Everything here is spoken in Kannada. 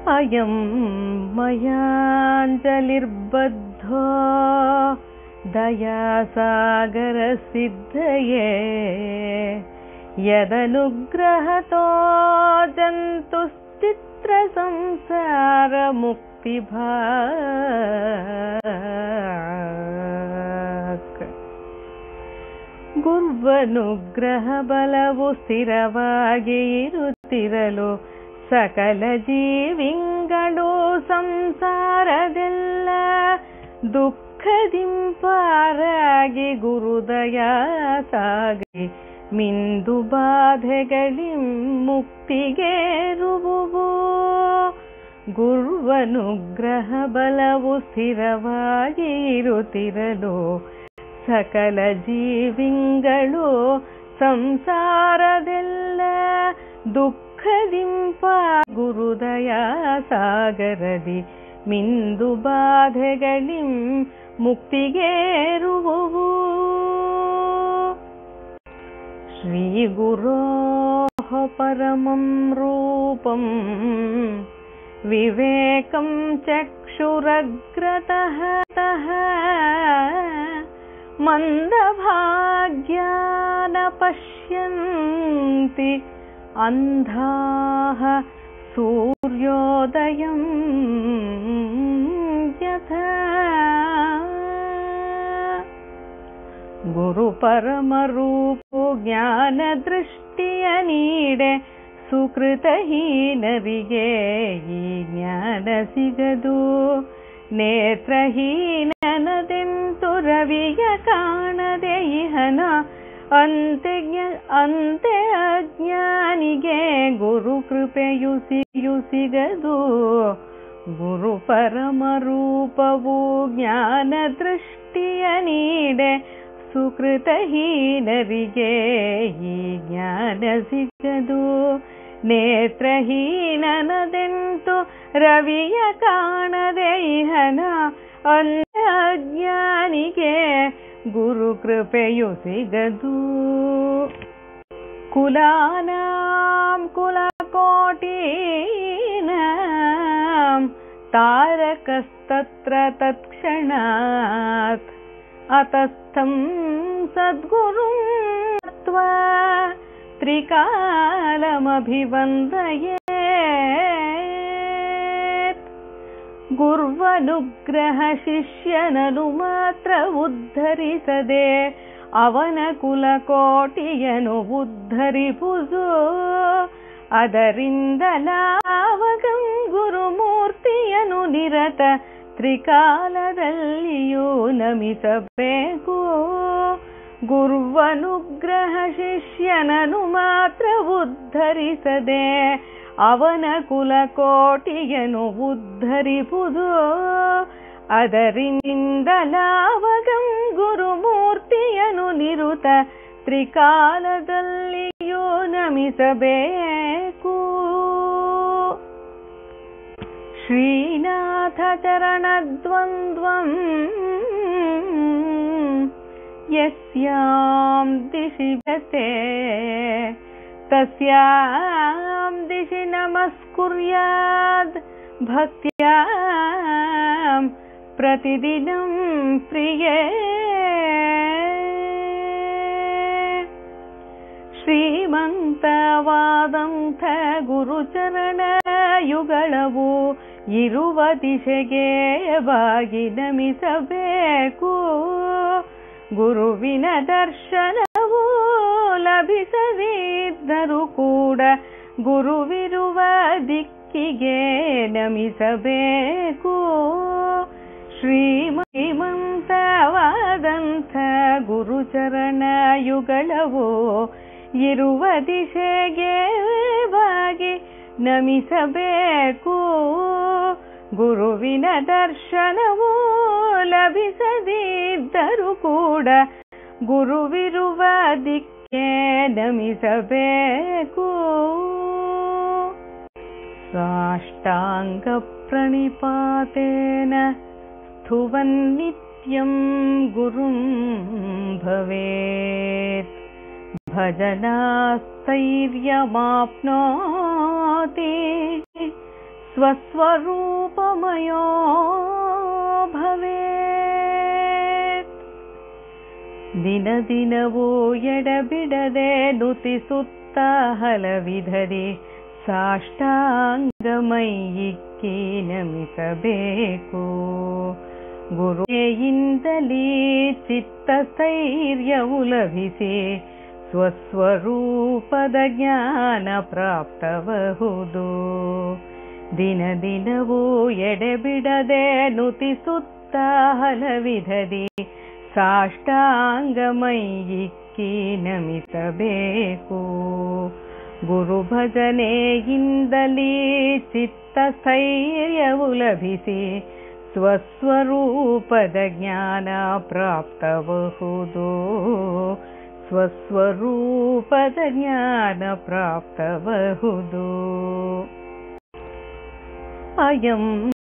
अयं मयाञ्जलिर्बद्धो दयासागरसिद्धये यदनुग्रहतो जन्तुस्चित्रसंसारमुक्तिभाक् ಗುರ್ವನುಗ್ರಹ ಬಲವು ಸ್ಥಿರವಾಗಿ ಇರುತ್ತಿರಲು ಸಕಲ ಜೀವಿಗಳು ಸಂಸಾರದೆಲ್ಲ ದುಃಖದಿಂಪಾರಾಗಿ ಗುರುದಯ ಸಾಗಿ ಮಿಂದು ಬಾಧೆಗಳಿಂ ಮುಕ್ತಿಗೇರುವುವು. ಗುರ್ವನುಗ್ರಹ ಬಲವು ಸ್ಥಿರವಾಗಿ ಇರುತ್ತಿರಲು ಸಕಲ ಜೀವಿಗಳು ಸಂಸಾರದೆಲ್ಲ ದುಃಖದಿಂಪ ಗುರುದಯ ಸಾಗರದಿ ಮಿಂದು ಬಾಧೆಗಳಿಂ ಮುಕ್ತಿಗೇರುವುವು. ಶ್ರೀ ಗುರೋಃ ಪರಮಂ ರೂಪಂ ವಿವೇಕಂ ಚಕ್ಷುರಗ್ರತಃ ಮಂದಭಾಗ್ಯಾನ ಪಶ್ಯಂತಿ ಅಂಧಾಃ ಸೂರ್ಯೋದಯಂ ಯಥಾ. ಗುರು ಪರಮರೂಪೋ ಜ್ಞಾನ ದೃಷ್ಟಿಯ ನೀಡೆ ಸುಕೃತಹೀನರಿಗೆ ಈ ಜ್ಞಾನ ಸಿಗದು. ನೇತ್ರಹೀನನದೆಂತು ರವಿಯ ಕಾಣದೆ ಇಹನ ಅಂತೆ ಅಜ್ಞಾನಿಗೆ ಗುರು ಕೃಪೆಯು ಸಿಗದು. ಗುರು ಪರಮರೂಪವು ಜ್ಞಾನ ದೃಷ್ಟಿಯ ನೀಡೆ ಸುಕೃತಹೀನರಿಗೆ ಈ ಜ್ಞಾನ ಸಿಗದು. ನೇತ್ರಹೀನನದೆಂತು ರವಿಯ ಕಾಣದೆ ಇಹನ ಅಜ್ಞಾನಿಗೆ ಗುರು ಕೃಪೆಯು ಸಿಗದು. ಕುಲಾನಾಂ ಕುಲಕೋಟೀನಾಂ ತಾರಕಸ್ತತ್ರ ತತ್ಕ್ಷಣಾತ್ ಅತಸ್ಥಂ ಸದ್ಗುರುಂ ತ್ವಾ ತ್ರಿಕಾಲಮಭಿವಂದಯೇತ್. ಗುರ್ವನುಗ್ರಹ ಶಿಷ್ಯನನು ಮಾತ್ರ ಉದ್ಧರಿಸದೆ ಅವನ ಕುಲಕೋಟಿಯನು ಉದ್ಧರಿಪುದು. ಅದರಿಂದಲಾವಗಂ ಗುರುಮೂರ್ತಿಯನು ನಿರತ ತ್ರಿಕಾಲದಲ್ಲಿಯೂ ನಮಿಸಬೇಕು. ಗುರ್ವನುಗ್ರಹ ಶಿಷ್ಯನನು ಮಾತ್ರ ಉದ್ಧರಿಸದೆ ಅವನ ಕುಲಕೋಟಿಯನು ಉದ್ಧರಿಪುದು. ಅದರಿಂದಲಾವಗಂ ಗುರುಮೂರ್ತಿಯನು ನಿರುತ ತ್ರಿಕಾಲದಲ್ಲಿಯೂ ನಮಿಸಬೇಕು. ಶ್ರೀನಾಥ ಚರಣದ್ವಂದ್ವಂ ಯಸ್ಯಾಂ ದಿಶಿ ವ್ಯತೆ ತಸ್ಯಾಂ ದಿಶಿ ನಮಸ್ಕುರ್ಯಾದ್ ಭಕ್ತ್ಯಾಂ ಪ್ರತಿದಿನಂ ಪ್ರಿಯೇ. ಶ್ರೀಮಂತವಾದಂಥ ಗುರುಚರಣ ಯುಗಳವು ಇರುವ ದಿಶೆಗೆ ಬಾಗಿ ನಮಿಸಬೇಕು. ಗುರುವಿನ ದರ್ಶನವು ಲಭಿಸದಿದ್ದರೂ ಕೂಡ ಗುರುವಿರುವ ದಿಕ್ಕಿಗೆ ನಮಿಸಬೇಕು. ಶ್ರೀಮಂತವಾದಂಥ ಗುರುಚರಣ ಯುಗಳವು ಇರುವ ದಿಶೆಗೆ ಬಾಗಿ ನಮಿಸಬೇಕು. ಗುರುವಿನ ದರ್ಶನವು ಲಭಿಸದಿದ್ದರೂ ಕೂಡ ಗುರುವಿರುವ ದಿಕ್ಕೆ ನಮಿಸಬೇಕು. ಸಾಷ್ಟಾಂಗ ಪ್ರಣಿಪಾತೇನ ಸ್ಥುವನ್ನಿತ್ಯಂ ಗುರುಂ ಭವೇತ್. ಭಜನಾಸ್ಥೈರ್ಯಮಾಪ್ನೋತಿ ಸ್ವಸ್ವರೂಪಮಯೋ ಭವೇತ್. ದಿನ ದಿನವೂ ಎಡಬಿಡದೆ ನುತಿಸುತ್ತ ಹಲವಿಧದಿ ಸಾಷ್ಟಾಂಗಮೈಯಿಕ್ಕಿ ನಮಿಸಬೇಕು. ಗುರುವಿನಿಂದಲೇ ಚಿತ್ತಸ್ಥೈರ್ಯವು ಲಭಿಸಿ ಸ್ವಸ್ವರೂಪದ ಜ್ಞಾನ ಪ್ರಾಪ್ತಬಹುದು. ದಿನ ದಿನವೂ ಎಡೆಬಿಡದೆ ನುತಿಸುತ್ತ ಹಲವಿಧದಿ ಸಾಷ್ಟಾಂಗಮೈಯಿಕ್ಕಿ ನಮಿಸಬೇಕು. ಗುರು ಭಜನೆಯಿಂದಲೇ ಚಿತ್ತಸ್ಥೈರ್ಯವು ಲಭಿಸಿ ಸ್ವಸ್ವರೂಪದ ಜ್ಞಾನ ಪ್ರಾಪ್ತಬಹುದು. ಸ್ವಸ್ವರೂಪದ ಜ್ಞಾನ ಪ್ರಾಪ್ತಬಹುದು. ಅಯಂ